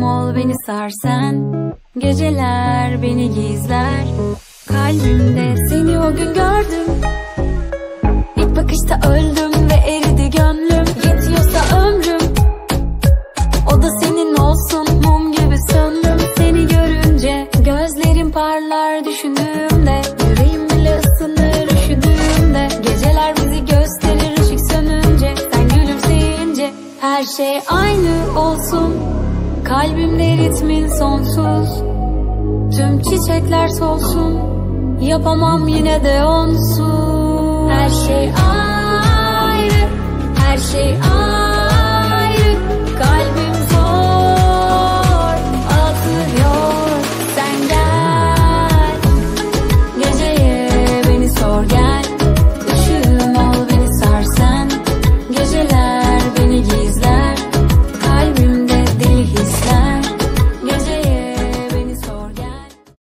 ol beni sar sen. Geceler beni gizler. Kalbimde seni o gün gördüm. İlk bakışta öldüm ve eridi gönlüm. Yetiyorsa ömrüm o da senin olsun, mum gibi söndüm. Seni görünce gözlerim parlar düşündüğümde. Yüreğim bile ısınır üşüdüğümde. Geceler bizi gösterir ışık sönünce. Sen gülümseyince her şey aynı olsun. Kalbimde ritmin sonsuz. Tüm çiçekler solsun. Yapamam yine de onsuz. Her şey aynı, her şey aynı.